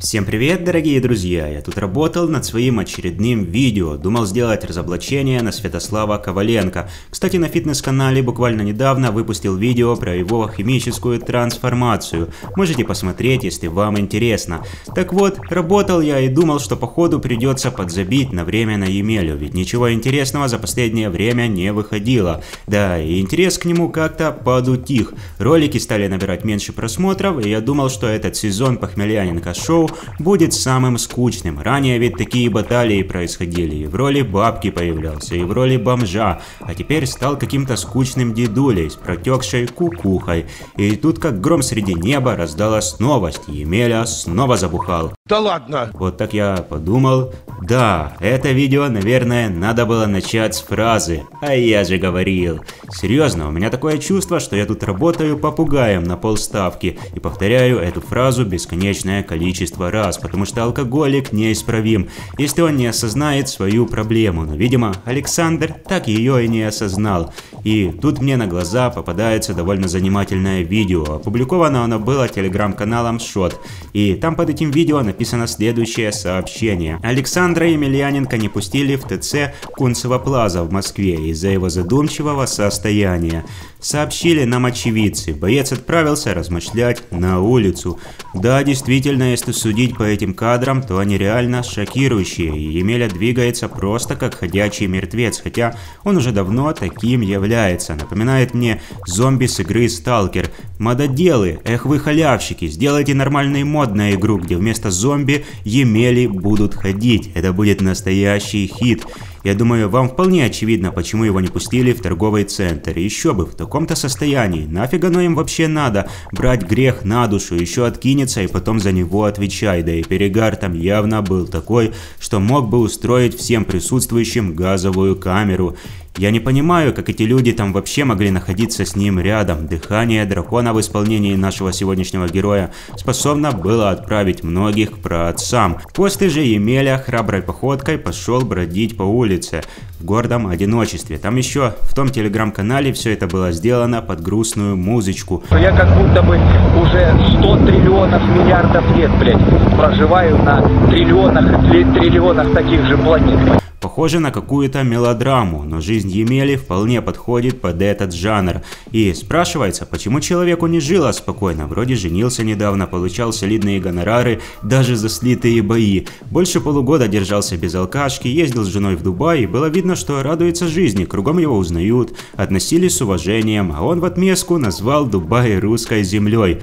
Всем привет, дорогие друзья! Я тут работал над своим очередным видео, думал сделать разоблачение на Святослава Коваленко. Кстати, на фитнес-канале буквально недавно выпустил видео про его химическую трансформацию. Можете посмотреть, если вам интересно. Так вот, работал я и думал, что походу придется подзабить на время на Емелю, ведь ничего интересного за последнее время не выходило. Да, и интерес к нему как-то подутих. Ролики стали набирать меньше просмотров, и я думал, что этот сезон Похмеляненко шоу будет самым скучным. Ранее ведь такие баталии происходили, и в роли бабки появлялся, и в роли бомжа, а теперь стал каким-то скучным дедулей с протекшей кукухой. И тут как гром среди неба раздалась новость: Емеля снова забухал. Да ладно! Вот так я подумал, да, это видео, наверное, надо было начать с фразы «А я же говорил». Серьезно, у меня такое чувство, что я тут работаю попугаем на полставки и повторяю эту фразу бесконечное количество раз, потому что алкоголик неисправим, если он не осознает свою проблему. Но, видимо, Александр так ее и не осознал. И тут мне на глаза попадается довольно занимательное видео. Опубликовано оно было телеграм-каналом Шот. И там под этим видео написано следующее сообщение. Александра Емельяненко не пустили в ТЦ Кунцево Плаза в Москве из-за его задумчивого состояния. Сообщили нам очевидцы. Боец отправился размышлять на улицу. Да, действительно, если судить по этим кадрам, то они реально шокирующие. И Емеля двигается просто как ходячий мертвец, хотя он уже давно таким является. Напоминает мне зомби с игры Сталкер. Мододелы, эх вы халявщики, сделайте нормальный мод на игру, где вместо зомби Емели будут ходить. Это будет настоящий хит. Я думаю, вам вполне очевидно, почему его не пустили в торговый центр. Еще бы, в таком-то состоянии. Нафиг оно им вообще надо? Брать грех на душу, еще откинется и потом за него отвечай. Да и перегар там явно был такой, что мог бы устроить всем присутствующим газовую камеру. Я не понимаю, как эти люди там вообще могли находиться с ним рядом. Дыхание дракона в исполнении нашего сегодняшнего героя способно было отправить многих к праотцам. После же Емеля храброй походкой пошел бродить по улице в гордом одиночестве. Там еще в том телеграм-канале все это было сделано под грустную музычку. Я как будто бы уже 100 триллионов миллиардов лет, блядь, проживаю на триллионах таких же планет. Похоже на какую-то мелодраму, но жизнь Емели вполне подходит под этот жанр. И спрашивается, почему человеку не жило спокойно? Вроде женился недавно, получал солидные гонорары, даже за слитые бои. Больше полугода держался без алкашки, ездил с женой в Дубай, и было видно, что радуется жизни, кругом его узнают, относились с уважением, а он в отместку назвал Дубай русской землей.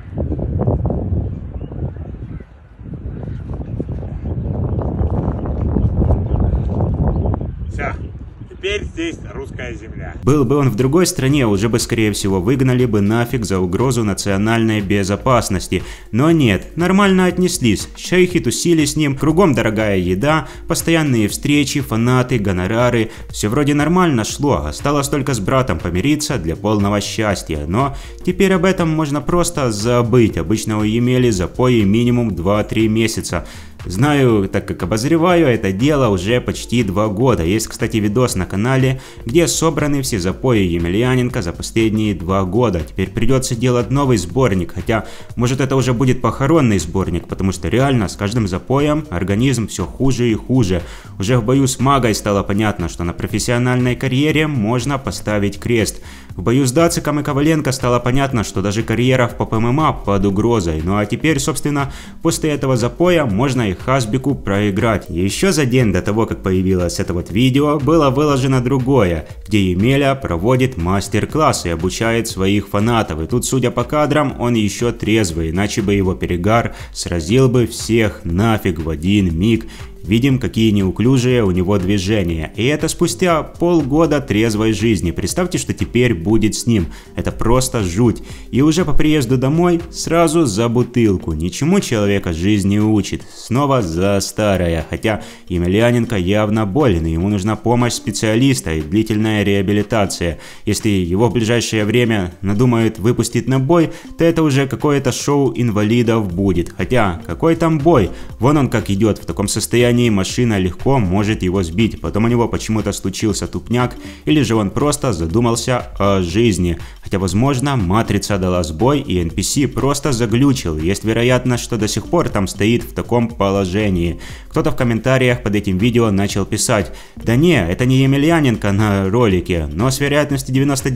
Теперь здесь русская земля. Был бы он в другой стране, уже бы скорее всего выгнали бы нафиг за угрозу национальной безопасности. Но нет, нормально отнеслись, шейхи тусили с ним, кругом дорогая еда, постоянные встречи, фанаты, гонорары. Все вроде нормально шло, осталось только с братом помириться для полного счастья. Но теперь об этом можно просто забыть. Обычно у Емели запои минимум 2-3 месяца. Знаю, так как обозреваю это дело уже почти 2 года. Есть, кстати, видос на канале, где собраны все запои Емельяненко за последние 2 года. Теперь придется делать новый сборник, хотя, может, это уже будет похоронный сборник, потому что реально с каждым запоем организм все хуже и хуже. Уже в бою с Магой стало понятно, что на профессиональной карьере можно поставить крест. В бою с Дациком и Коваленко стало понятно, что даже карьера в ППМА под угрозой. Ну а теперь, собственно, после этого запоя можно и Хасбику проиграть. Еще за день до того, как появилось это вот видео, было выложено другое, где Емеля проводит мастер-класс и обучает своих фанатов. И тут, судя по кадрам, он еще трезвый, иначе бы его перегар сразил бы всех нафиг в один миг. Видим, какие неуклюжие у него движения. И это спустя полгода трезвой жизни. Представьте, что теперь будет с ним. Это просто жуть. И уже по приезду домой сразу за бутылку. Ничему человека жизнь не учит. Снова за старое. Хотя Емельяненко явно болен, и ему нужна помощь специалиста и длительная реабилитация. Если его в ближайшее время надумают выпустить на бой, то это уже какое-то шоу инвалидов будет. Хотя, какой там бой? Вон он как идет, в таком состоянии машина легко может его сбить. Потом у него почему-то случился тупняк, или же он просто задумался о жизни. Хотя, возможно, матрица дала сбой и NPC просто заглючил. Есть вероятность, что до сих пор там стоит в таком положении. Кто-то в комментариях под этим видео начал писать: да не, это не Емельяненко на ролике, но с вероятностью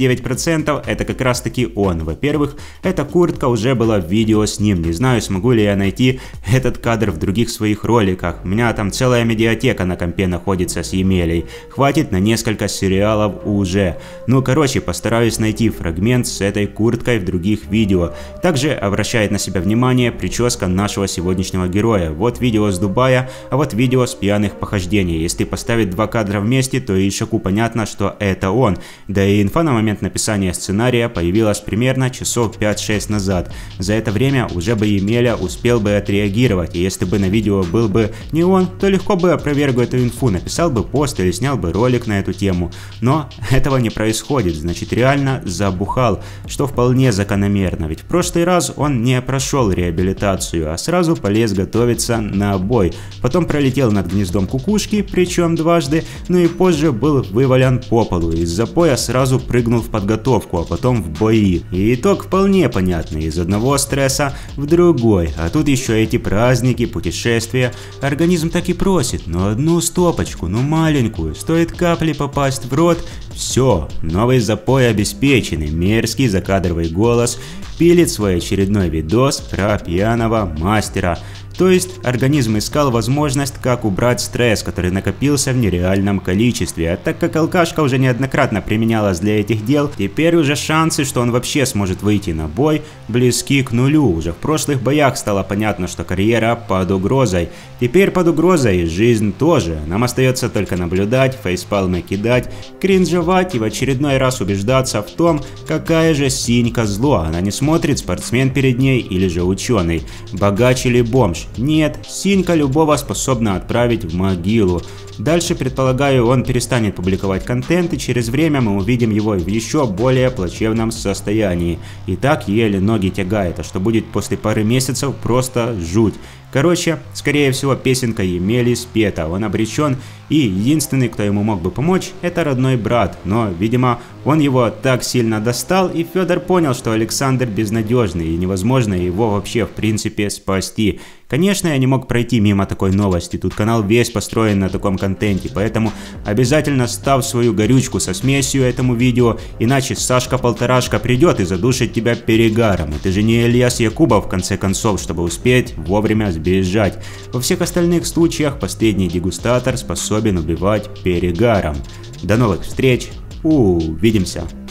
99% это как раз таки он. Во-первых, эта куртка уже была в видео с ним. Не знаю, смогу ли я найти этот кадр в других своих роликах. У меня там целая медиатека на компе находится с Емелей. Хватит на несколько сериалов уже. Ну, короче, постараюсь найти фрагмент с этой курткой в других видео. Также обращает на себя внимание прическа нашего сегодняшнего героя. Вот видео с Дубая, а вот видео с пьяных похождений. Если поставить два кадра вместе, то и Ишаку понятно, что это он. Да и инфа на момент написания сценария появилась примерно часов 5-6 назад. За это время уже бы Емеля успел бы отреагировать, и если бы на видео был бы не он, то легко бы опроверг эту инфу, написал бы пост или снял бы ролик на эту тему. Но этого не происходит, значит реально забухал, что вполне закономерно, ведь в прошлый раз он не прошел реабилитацию, а сразу полез готовиться на бой. Потом пролетел над гнездом кукушки, причем дважды, но и позже был вывален по полу. Из-за поя сразу прыгнул в подготовку, а потом в бои. И итог вполне понятный, из одного стресса в другой. А тут еще эти праздники, путешествия. Организм так и просит, но одну стопочку, ну маленькую, стоит капли попасть в рот. Все, новый запой обеспеченный, мерзкий закадровый голос пилит свой очередной видос про пьяного мастера. То есть организм искал возможность, как убрать стресс, который накопился в нереальном количестве. А так как алкашка уже неоднократно применялась для этих дел, теперь уже шансы, что он вообще сможет выйти на бой, близки к нулю. Уже в прошлых боях стало понятно, что карьера под угрозой. Теперь под угрозой и жизнь тоже. Нам остается только наблюдать, фейспалмы кидать, кринжевать и в очередной раз убеждаться в том, какая же Синька зло. Она не смотрит, спортсмен перед ней или же ученый, богач или бомж. Нет, Синька любого способна отправить в могилу. Дальше, предполагаю, он перестанет публиковать контент, и через время мы увидим его в еще более плачевном состоянии. И так еле ноги тягает, а что будет после пары месяцев, просто жуть. Короче, скорее всего, песенка Емели спета, он обречен, и единственный, кто ему мог бы помочь, это родной брат. Но, видимо, он его так сильно достал, и Федор понял, что Александр безнадежный, и невозможно его вообще в принципе спасти. Конечно, я не мог пройти мимо такой новости, тут канал весь построен на таком контенте, поэтому обязательно ставь свою горючку со смесью этому видео, иначе Сашка-полторашка придет и задушит тебя перегаром. И ты же не Ильяс Якубов в конце концов, чтобы успеть вовремя сбежать. Во всех остальных случаях последний дегустатор способен убивать перегаром. До новых встреч, увидимся!